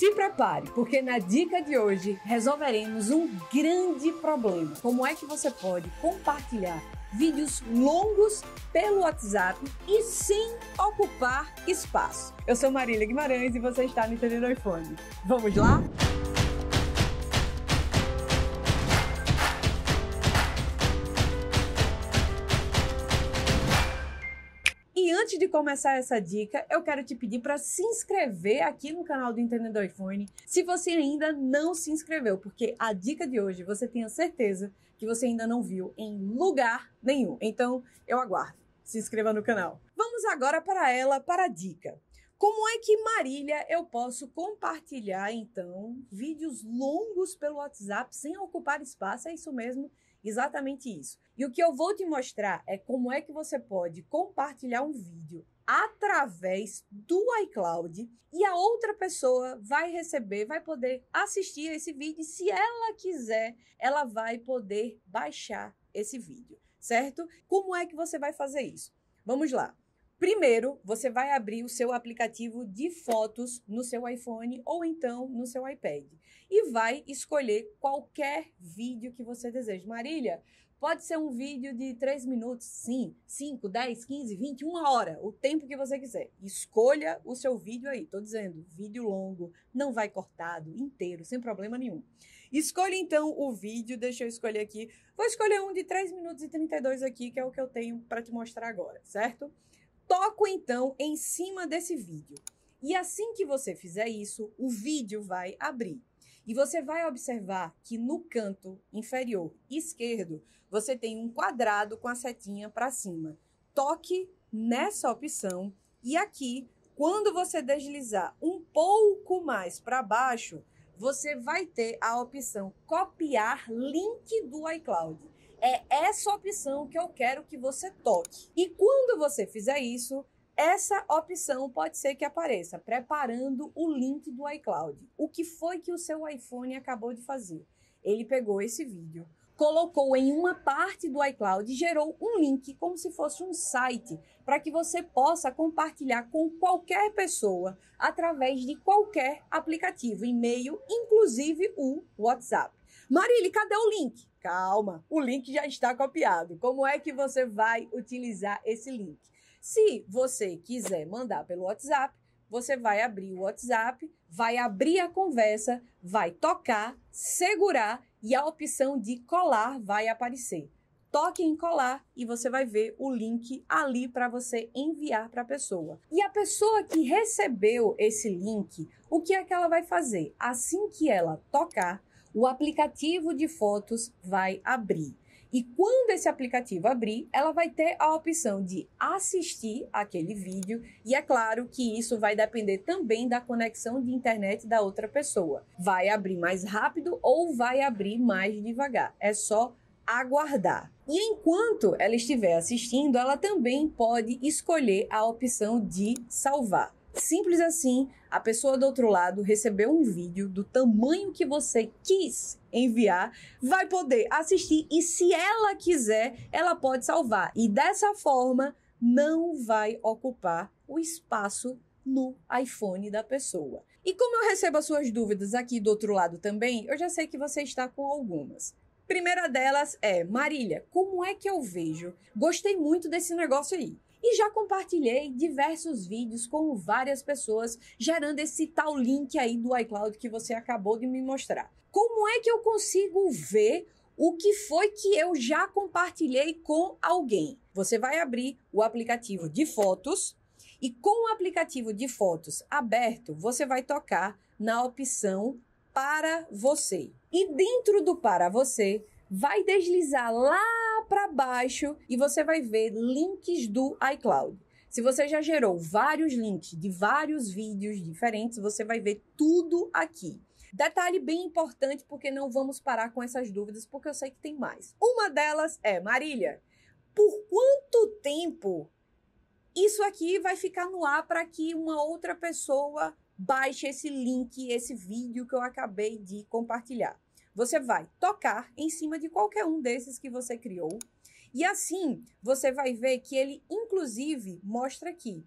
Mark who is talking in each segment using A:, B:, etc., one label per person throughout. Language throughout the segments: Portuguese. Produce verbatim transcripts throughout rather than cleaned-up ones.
A: Se prepare, porque na dica de hoje resolveremos um grande problema. Como é que você pode compartilhar vídeos longos pelo WhatsApp e sem ocupar espaço? Eu sou Marília Guimarães e você está no Entendendo iPhone. Vamos lá? E antes de começar essa dica, eu quero te pedir para se inscrever aqui no canal do Entendendo iPhone, se você ainda não se inscreveu, porque a dica de hoje você tenha certeza que você ainda não viu em lugar nenhum. Então, eu aguardo. Se inscreva no canal. Vamos agora para ela, para a dica. Como é que, Marília, eu posso compartilhar, então, vídeos longos pelo WhatsApp sem ocupar espaço? É isso mesmo? Exatamente isso. E o que eu vou te mostrar é como é que você pode compartilhar um vídeo através do iCloud e a outra pessoa vai receber, vai poder assistir esse vídeo e, se ela quiser, ela vai poder baixar esse vídeo, certo? Como é que você vai fazer isso? Vamos lá. Primeiro, você vai abrir o seu aplicativo de fotos no seu iPhone ou então no seu iPad e vai escolher qualquer vídeo que você deseja. Marília, pode ser um vídeo de três minutos, sim, cinco, dez, quinze, vinte, uma hora, o tempo que você quiser. Escolha o seu vídeo aí, tô dizendo, vídeo longo, não vai cortado, inteiro, sem problema nenhum. Escolha então o vídeo, deixa eu escolher aqui. Vou escolher um de três minutos e trinta e dois aqui, que é o que eu tenho para te mostrar agora, certo? Toco então em cima desse vídeo. E assim que você fizer isso, o vídeo vai abrir. E você vai observar que no canto inferior esquerdo, você tem um quadrado com a setinha para cima. Toque nessa opção e aqui, quando você deslizar um pouco mais para baixo, você vai ter a opção copiar link do iCloud. É essa opção que eu quero que você toque. E quando você fizer isso, essa opção pode ser que apareça preparando o link do iCloud. O que foi que o seu iPhone acabou de fazer? Ele pegou esse vídeo, colocou em uma parte do iCloud e gerou um link como se fosse um site para que você possa compartilhar com qualquer pessoa através de qualquer aplicativo, e-mail, inclusive o WhatsApp. Marília, cadê o link? Calma, o link já está copiado. Como é que você vai utilizar esse link? Se você quiser mandar pelo WhatsApp, você vai abrir o WhatsApp, vai abrir a conversa, vai tocar, segurar e a opção de colar vai aparecer. Toque em colar e você vai ver o link ali para você enviar para a pessoa. E a pessoa que recebeu esse link, o que é que ela vai fazer? Assim que ela tocar, o aplicativo de fotos vai abrir. E quando esse aplicativo abrir, ela vai ter a opção de assistir aquele vídeo. E é claro que isso vai depender também da conexão de internet da outra pessoa. Vai abrir mais rápido ou vai abrir mais devagar. É só aguardar. E enquanto ela estiver assistindo, ela também pode escolher a opção de salvar. Simples assim, a pessoa do outro lado recebeu um vídeo do tamanho que você quis enviar, vai poder assistir e, se ela quiser, ela pode salvar. E dessa forma, não vai ocupar o espaço no iPhone da pessoa. E como eu recebo as suas dúvidas aqui do outro lado também, eu já sei que você está com algumas. Primeira delas é: Marília, como é que eu vejo? Gostei muito desse negócio aí. E já compartilhei diversos vídeos com várias pessoas, gerando esse tal link aí do iCloud que você acabou de me mostrar. Como é que eu consigo ver o que foi que eu já compartilhei com alguém? Você vai abrir o aplicativo de fotos e, com o aplicativo de fotos aberto, você vai tocar na opção para você. E dentro do para você, vai deslizar lá para baixo e você vai ver links do iCloud. Se você já gerou vários links de vários vídeos diferentes, você vai ver tudo aqui. Detalhe bem importante, porque não vamos parar com essas dúvidas, porque eu sei que tem mais. Uma delas é: Marília, por quanto tempo isso aqui vai ficar no ar para que uma outra pessoa baixe esse link, esse vídeo que eu acabei de compartilhar? Você vai tocar em cima de qualquer um desses que você criou e assim você vai ver que ele, inclusive, mostra aqui: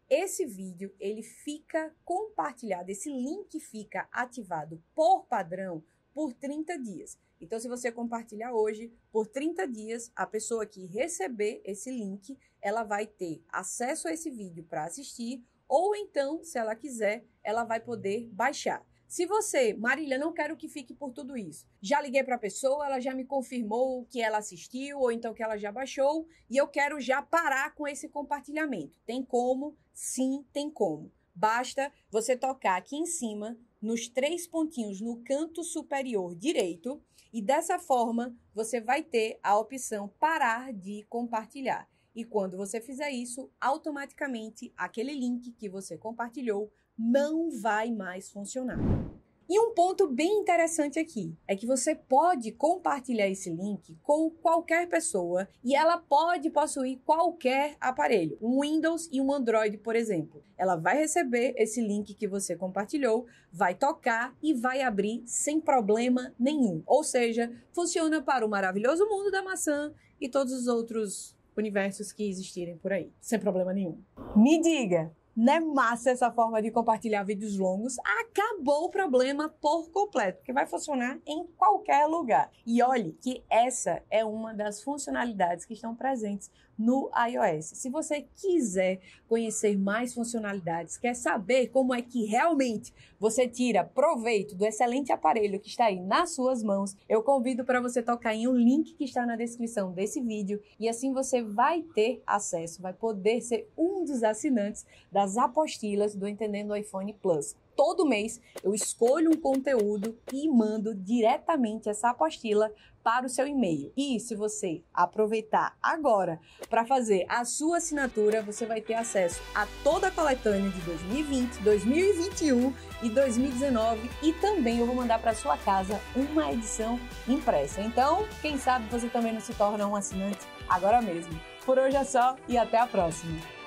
A: esse vídeo ele fica compartilhado, esse link fica ativado por padrão por trinta dias. Então, se você compartilhar hoje, por trinta dias, a pessoa que receber esse link, ela vai ter acesso a esse vídeo para assistir, ou então, se ela quiser, ela vai poder baixar. Se você, Marília, não quero que fique por tudo isso. Já liguei para a pessoa, ela já me confirmou que ela assistiu ou então que ela já baixou e eu quero já parar com esse compartilhamento. Tem como? Sim, tem como. Basta você tocar aqui em cima, nos três pontinhos no canto superior direito e dessa forma você vai ter a opção parar de compartilhar. E quando você fizer isso, automaticamente aquele link que você compartilhou não vai mais funcionar. E um ponto bem interessante aqui é que você pode compartilhar esse link com qualquer pessoa e ela pode possuir qualquer aparelho, um Windows e um Android, por exemplo. Ela vai receber esse link que você compartilhou, vai tocar e vai abrir sem problema nenhum. Ou seja, funciona para o maravilhoso mundo da maçã e todos os outros universos que existirem por aí, sem problema nenhum. Me diga! Não é massa essa forma de compartilhar vídeos longos? Acabou o problema por completo, porque vai funcionar em qualquer lugar. E olhe que essa é uma das funcionalidades que estão presentes no iOS. Se você quiser conhecer mais funcionalidades, quer saber como é que realmente você tira proveito do excelente aparelho que está aí nas suas mãos, eu convido para você tocar em um link que está na descrição desse vídeo e assim você vai ter acesso, vai poder ser um dos assinantes das apostilas do Entendendo iPhone Plus. Todo mês eu escolho um conteúdo e mando diretamente essa apostila para o seu e-mail. E se você aproveitar agora para fazer a sua assinatura, você vai ter acesso a toda a coletânea de dois mil e vinte, dois mil e vinte e um e dois mil e dezenove e também eu vou mandar para sua casa uma edição impressa. Então, quem sabe você também não se torna um assinante agora mesmo. Por hoje é só e até a próxima!